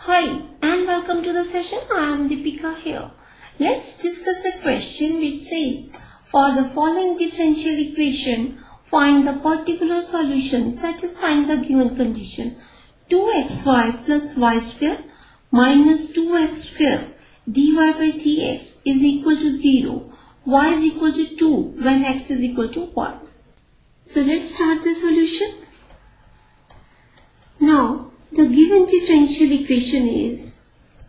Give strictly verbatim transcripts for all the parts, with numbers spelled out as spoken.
Hi and welcome to the session. I am Deepika here. Let's discuss a question which says, for the following differential equation, find the particular solution satisfying the given condition. two x y plus y square minus two x square dy by dx is equal to zero. Y is equal to two when x is equal to one. So let's start the solution. Now, the given differential equation is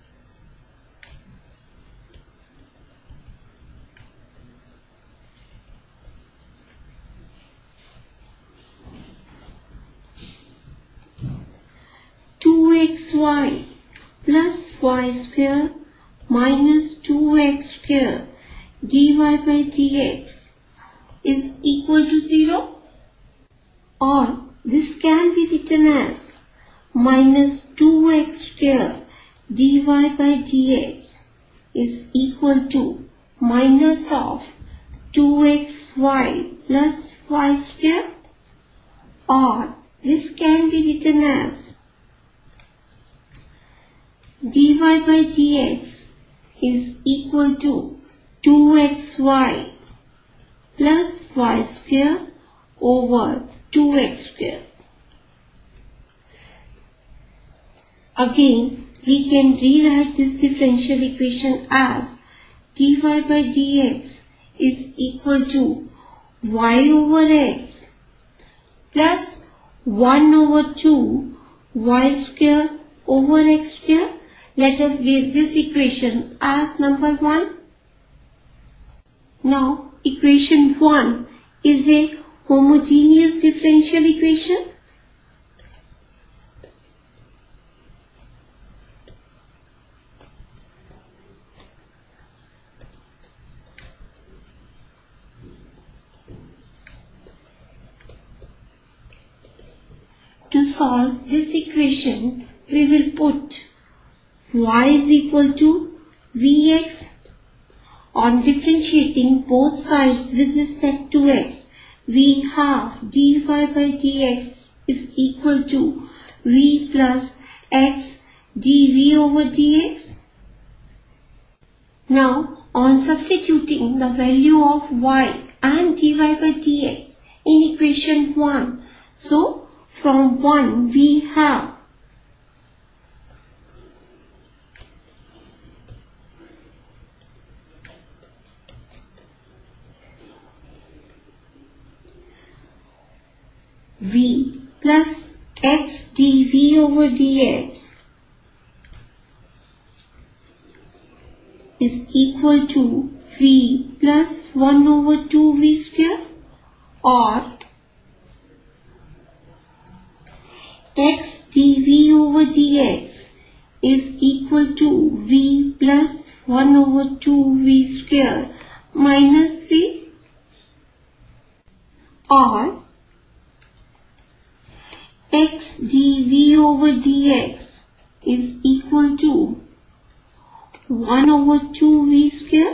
two x y plus y square minus two x square dy by dx is equal to zero, or this can be written as minus two x square dy by dx is equal to minus of two x y plus y square, or this can be written as dy by dx is equal to two x y plus y square over two x square. Again, we can rewrite this differential equation as dy by dx is equal to y over x plus one over two y square over x square. Let us give this equation as number one. Now, equation one is a homogeneous differential equation. To solve this equation, we will put y is equal to vx. On differentiating both sides with respect to x, we have dy by dx is equal to v plus x dv over dx. Now, on substituting the value of y and dy by dx in equation one, so from one we have v plus x dv over dx is equal to v plus one over two v square, or x dv over dx is equal to v plus one over two v square minus v, or x dv over dx is equal to one over two v square,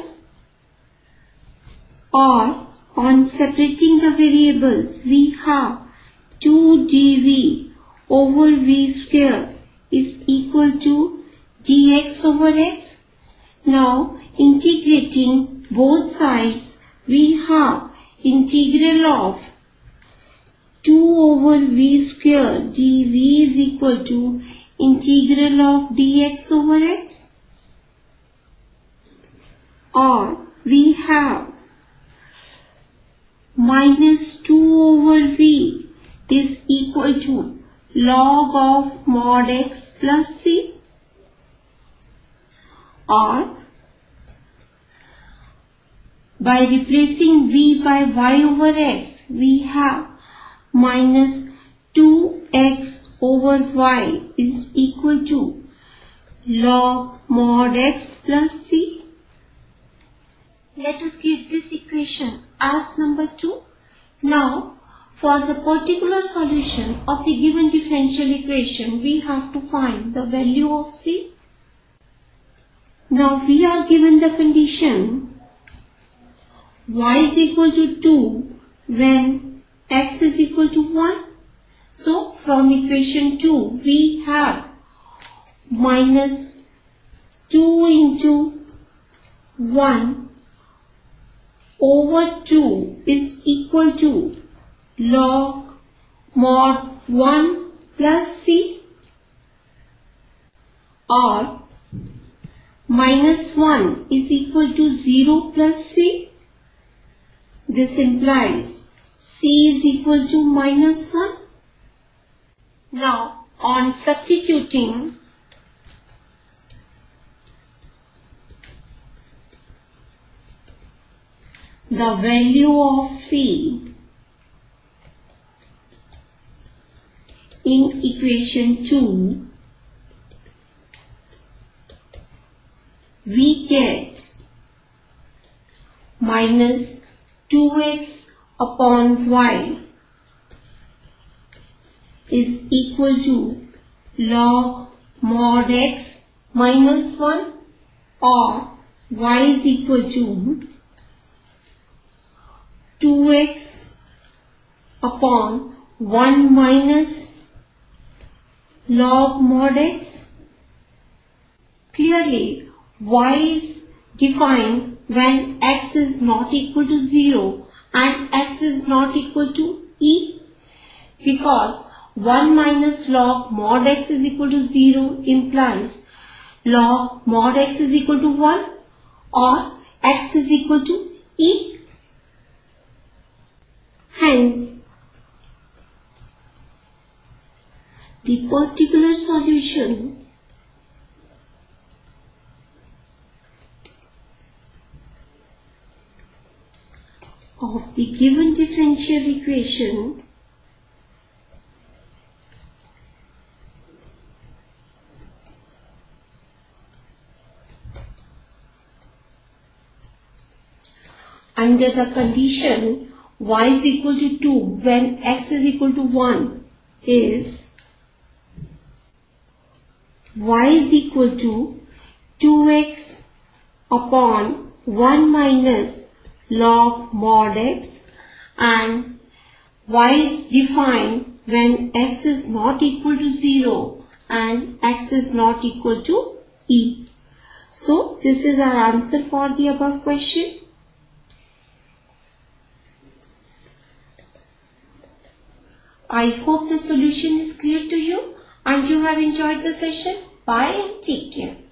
or on separating the variables we have two dv over v square is equal to dx over x. Now, integrating both sides, we have integral of two over v square dv is equal to integral of dx over x, or we have minus two over v is equal to log of mod x plus c, or by replacing v by y over x, we have minus two x over y is equal to log mod x plus c. Let us give this equation as number two. Now, for the particular solution of the given differential equation, we have to find the value of c. Now, we are given the condition y is equal to two when x is equal to one. So, from equation two, we have minus two into one over two is equal to log mod one plus c, or minus one is equal to zero plus c. This implies c is equal to minus one. Now, on substituting, the value of c in equation two, we get minus two x upon y is equal to log mod x minus one, or y is equal to two x upon one minus log mod x. Clearly, y is defined when x is not equal to zero and x is not equal to e, because one minus log mod x is equal to zero implies log mod x is equal to one or x is equal to e. Hence, the particular solution of the given differential equation under the condition y is equal to two when x is equal to one is y is equal to two x upon one minus log mod x, and y is defined when x is not equal to zero and x is not equal to e. So this is our answer for the above question. I hope the solution is clear to you and you have enjoyed the session. Bye and take care.